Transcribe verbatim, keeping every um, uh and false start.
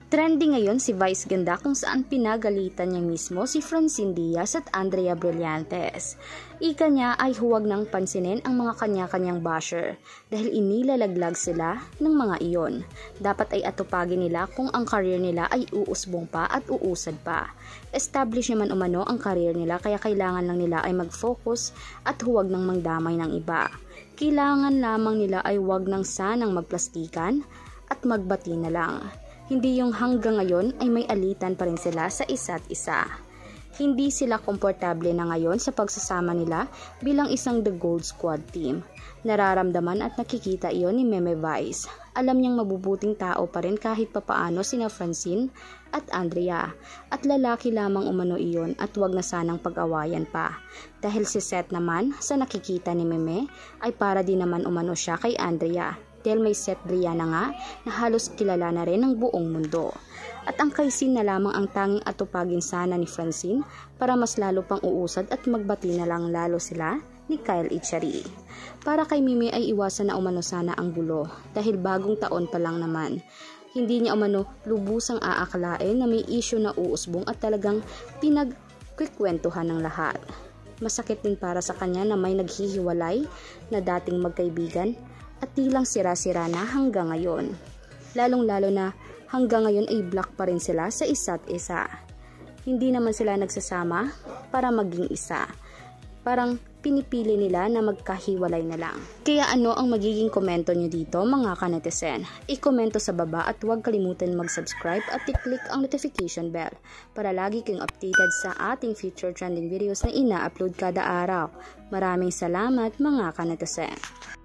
Trending ngayon si Vice Ganda kung saan pinagalitan niya mismo si Francine Diaz at Andrea Brillantes. Ika niya ay huwag nang pansinin ang mga kanya-kanyang basher dahil inilalaglag sila ng mga iyon. Dapat ay atupagin nila kung ang career nila ay uusbong pa at uusad pa. Establish naman umano ang career nila kaya kailangan lang nila ay mag-focus at huwag nang mangdamay ng iba. Kailangan lamang nila ay huwag nang sanang magplastikan at magbati na lang. Hindi yung hanggang ngayon ay may alitan pa rin sila sa isa't isa. Hindi sila komportable na ngayon sa pagsasama nila bilang isang The Gold Squad team. Nararamdaman at nakikita iyon ni Meme Vice. Alam niyang mabubuting tao pa rin kahit papaano sina Francine at Andrea. At lalaki lamang umano iyon at wag na sanang pag-awayan pa. Dahil si Seth naman sa nakikita ni Meme ay para din naman umano siya kay Andrea. Dahil may Seth Brianna nga na halos kilala na rin ng buong mundo. At ang kay Sin na lamang ang tanging atupagin sana ni Francine para mas lalo pang uusad at magbati na lang lalo sila ni Kyle Echari. Para kay Meme ay iwasan na umano sana ang gulo dahil bagong taon pa lang naman. Hindi niya umano lubusang aakalain na may issue na uusbong at talagang pinagkikwentuhan ng lahat. Masakit din para sa kanya na may naghihiwalay na dating magkaibigan at tilang sira-sira na hanggang ngayon. Lalong-lalo na hanggang ngayon ay black pa rin sila sa isa't isa. Hindi naman sila nagsasama para maging isa. Parang pinipili nila na magkahiwalay na lang. Kaya ano ang magiging komento nyo dito mga kanetizen? I-komento sa baba at huwag kalimutan mag-subscribe at i-click ang notification bell para lagi kayong updated sa ating future trending videos na ina-upload kada araw. Maraming salamat mga kanetizen.